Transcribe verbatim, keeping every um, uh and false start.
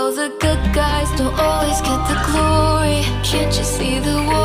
the good guys don't always get the glory. Can't you see the war?